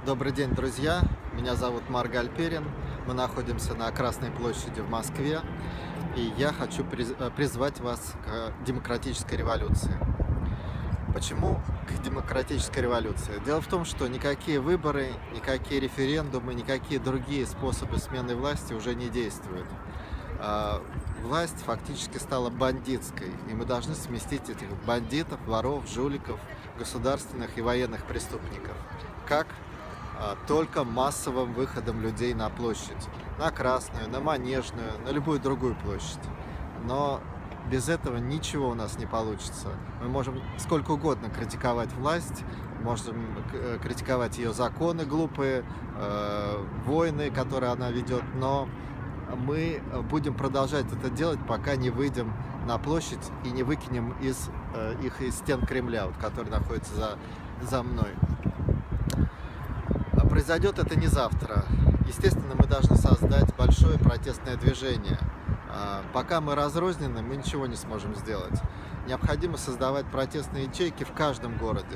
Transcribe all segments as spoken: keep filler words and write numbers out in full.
Добрый день, друзья! Меня зовут Марк Гальперин. Мы находимся на Красной площади в Москве. И я хочу приз- э, призвать вас к демократической революции. Почему к демократической революции? Дело в том, что никакие выборы, никакие референдумы, никакие другие способы смены власти уже не действуют. А, Власть фактически стала бандитской, и мы должны сместить этих бандитов, воров, жуликов, государственных и военных преступников. Как? А, Только массовым выходом людей на площадь, на Красную, на Манежную, на любую другую площадь. Но без этого ничего у нас не получится. Мы можем сколько угодно критиковать власть, можем э, критиковать ее законы глупые, э, войны, которые она ведет, но мы будем продолжать это делать, пока не выйдем на площадь и не выкинем из, э, их из стен Кремля, вот, который находится за, за мной. А Произойдет это не завтра. Естественно, мы должны создать большое протестное движение. А, Пока мы разрознены, мы ничего не сможем сделать. Необходимо создавать протестные ячейки в каждом городе.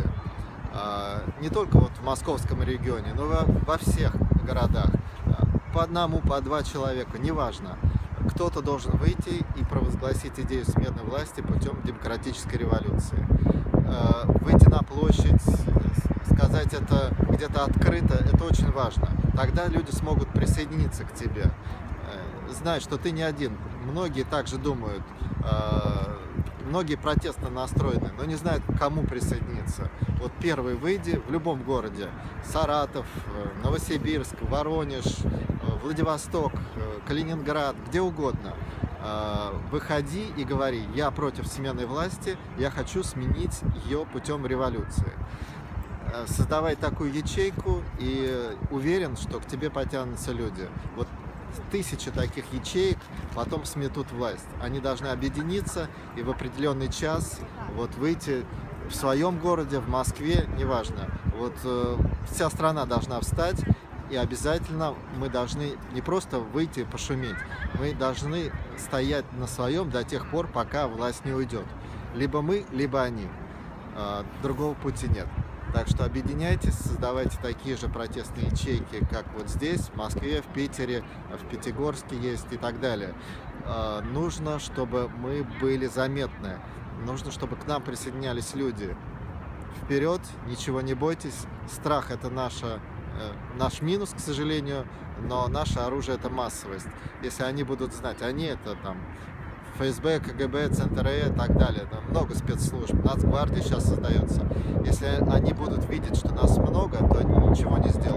А, Не только вот в московском регионе, но во, во всех городах. А, По одному, по два человека, неважно. Кто-то должен выйти и провозгласить идею смены власти путем демократической революции. Э, Выйти на площадь, сказать это где-то открыто, это очень важно. Тогда люди смогут присоединиться к тебе, э, знать, что ты не один. Многие также думают, э, многие протестно настроены, но не знают, к кому присоединиться. Вот первый выйди в любом городе: Саратов, э, Новосибирск, Воронеж, э, Владивосток, э, Калининград, где угодно. Э, Выходи и говори: я против смены власти, я хочу сменить ее путем революции. Э, Создавай такую ячейку, и уверен, что к тебе потянутся люди. Вот тысячи таких ячеек потом сметут власть. Они должны объединиться и в определенный час вот выйти в своем городе, в Москве, неважно. Вот э, вся страна должна встать, и обязательно мы должны не просто выйти и пошуметь, мы должны стоять на своем до тех пор, пока власть не уйдет. Либо мы, либо они. Э, Другого пути нет. Так что объединяйтесь, создавайте такие же протестные ячейки, как вот здесь, в Москве, в Питере, в Пятигорске есть и так далее. Э, Нужно, чтобы мы были заметны. Нужно, чтобы к нам присоединялись люди. Вперед, ничего не бойтесь. Страх — это наша, э, наш минус, к сожалению, но наше оружие — это массовость. Если они будут знать, они — это там ФСБ, КГБ, ЦНТР и так далее. Там много спецслужб, Нацгвардия сейчас создается. Если они будут видеть, что нас много, то они ничего не сделают.